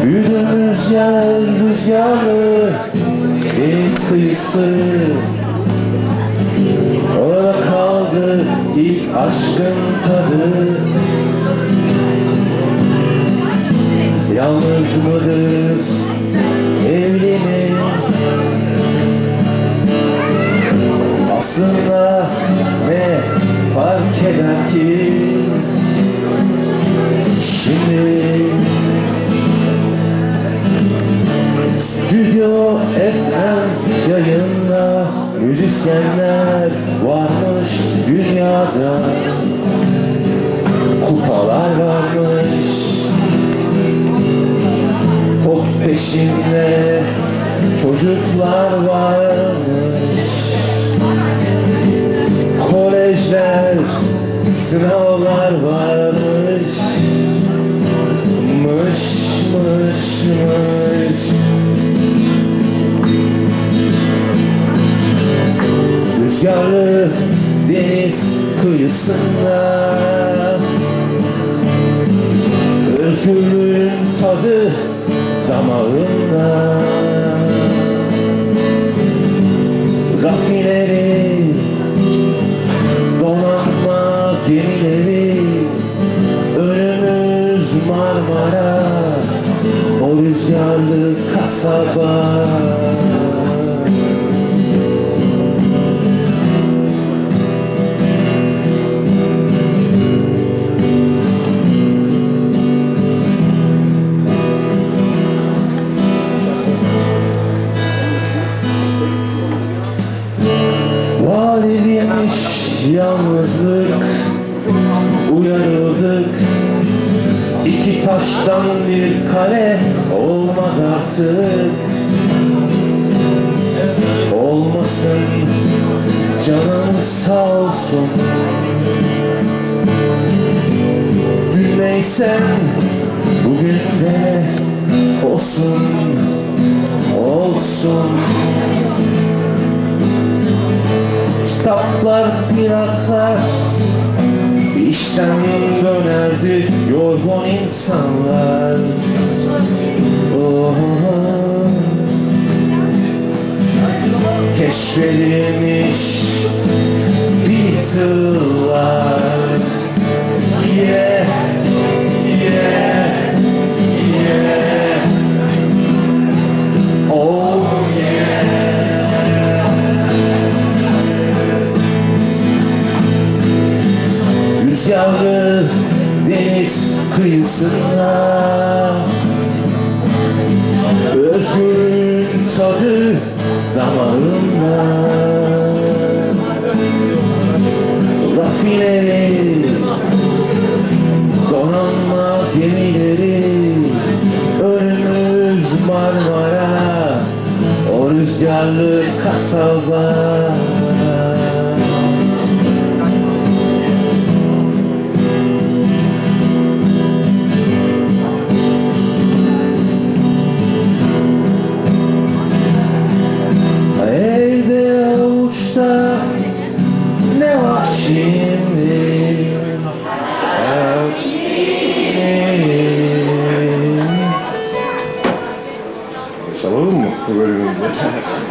Büyüdüğümüz yer rüzgarlı deniz kıyısı. Orada kaldı ilk aşkın tadı. Yalnız mıdır, evli mi? Aslında ne fark eder ki? Şimdi Stüdyo FM yayında müzisyenler varmış dünyada. Kupalar varmış, pop peşinde çocuklar varmış. Kolejler, sınavlar varmış. Mış. Rüzgarlı deniz kıyısında özgürlüğün tadı damağında. Rafineleri, donanma gemileri, önümüz Marmara, o rüzgarlı kasaba. Vaat edilmiş yalnızlık, uyarıldık. İki taştan bir kare olmaz artık. Olmasın, canın sağ olsun. Dün neysen bugün de olsun, olsun. Kitaplar, plaklar, işten dönerdi yorgun insanlar. Oh. Keşfedilmiş Beatles'lar. Yeah, yeah, yeah. Oh yeah. Rüzgarlı deniz kıyısında özgürlüğün tadı damağında. Rafineleri, donanma gemileri, önümüz Marmara, o rüzgarlı kasaba. Ne var şimdi? Çalalım mı bu bölümünde?